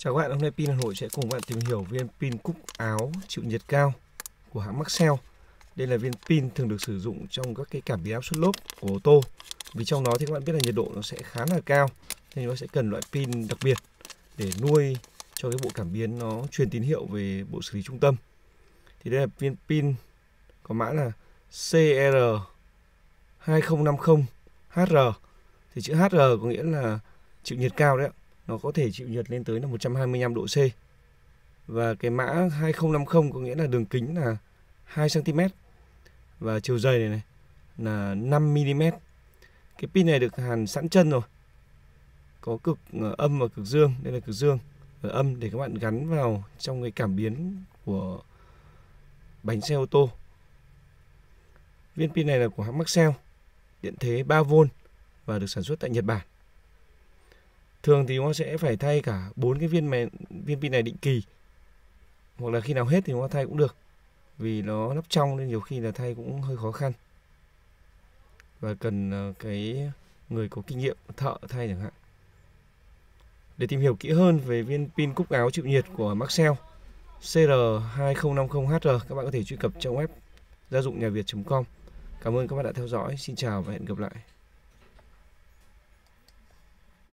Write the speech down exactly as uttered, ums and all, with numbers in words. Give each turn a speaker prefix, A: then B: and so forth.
A: Chào các bạn, hôm nay Pin Hà Nội sẽ cùng các bạn tìm hiểu viên pin cúc áo chịu nhiệt cao của hãng Maxell. Đây là viên pin thường được sử dụng trong các cái cảm biến áp suất lốp của ô tô. Vì trong đó thì các bạn biết là nhiệt độ nó sẽ khá là cao, nên nó sẽ cần loại pin đặc biệt để nuôi cho cái bộ cảm biến nó truyền tín hiệu về bộ xử lý trung tâm. Thì đây là viên pin có mã là C R hai không năm không H R. Thì chữ H R có nghĩa là chịu nhiệt cao đấy ạ. Nó có thể chịu nhiệt lên tới là một trăm hai mươi lăm độ C. Và cái mã hai không năm không có nghĩa là đường kính là hai xăng ti mét và chiều dày này, này là năm mi li mét. Cái pin này được hàn sẵn chân rồi. Có cực âm và cực dương, đây là cực dương và âm để các bạn gắn vào trong cái cảm biến của bánh xe ô tô. Viên pin này là của hãng Maxell, điện thế ba vôn và được sản xuất tại Nhật Bản. Thường thì nó sẽ phải thay cả bốn cái viên mè, viên pin này định kỳ, hoặc là khi nào hết thì nó thay cũng được, vì nó nắp trong nên nhiều khi là thay cũng hơi khó khăn và cần cái người có kinh nghiệm thợ thay chẳng hạn. Để tìm hiểu kỹ hơn về viên pin cúc áo chịu nhiệt của Maxell C R hai không năm không H R, các bạn có thể truy cập trang web gia dụng nhà việt chấm com. Cảm ơn các bạn đã theo dõi. Xin chào và hẹn gặp lại.